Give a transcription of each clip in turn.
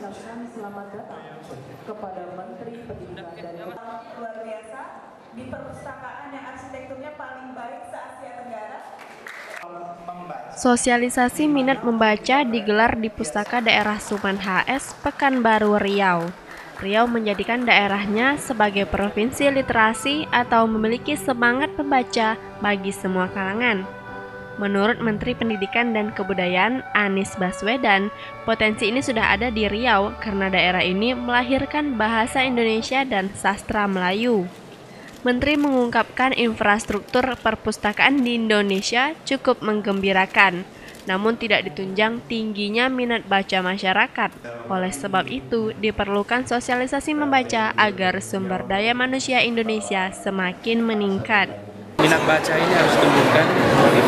mengucapkan selamat datang kepada Menteri Pendidikan dan Kebudayaan. Luar biasa di perpustakaan yang arsitekturnya paling baik se-Asia Tenggara. Sosialisasi minat membaca digelar di Pustaka Daerah Suman HS, Pekanbaru, Riau. Riau menjadikan daerahnya sebagai provinsi literasi atau memiliki semangat membaca bagi semua kalangan. Menurut Menteri Pendidikan dan Kebudayaan Anies Baswedan, potensi ini sudah ada di Riau karena daerah ini melahirkan bahasa Indonesia dan sastra Melayu. Menteri mengungkapkan infrastruktur perpustakaan di Indonesia cukup menggembirakan, namun tidak ditunjang tingginya minat baca masyarakat. Oleh sebab itu, diperlukan sosialisasi membaca agar sumber daya manusia Indonesia semakin meningkat. Minat baca ini harus tumbuhkan di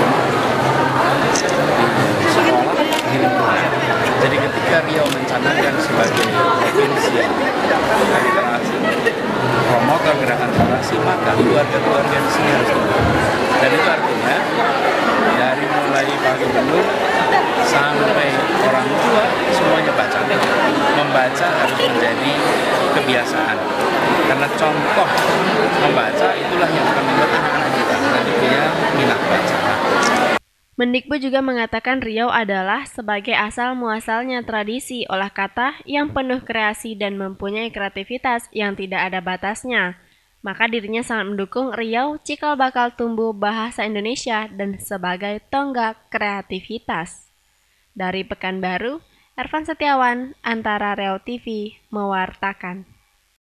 sekolah, di lingkungan. Jadi ketika Riau mencanangkan sebagai provinsi literasi, promotor gerakan literasi, maka keluarga-keluarga di sini harus tumbuh. Dan itu artinya dari mulai Pak Gubernur sampai orang tua semuanya baca. Membaca harus menjadi kebiasaan. Karena contoh membaca itulah yang akan membuat anak-anak kita nanti punya minat baca. Mendikbud juga mengatakan Riau adalah sebagai asal muasalnya tradisi olah kata yang penuh kreasi dan mempunyai kreativitas yang tidak ada batasnya. Maka dirinya sangat mendukung Riau cikal bakal tumbuh bahasa Indonesia dan sebagai tonggak kreativitas. Dari Pekanbaru, Ervan Setiawan, Antara Riau TV, mewartakan.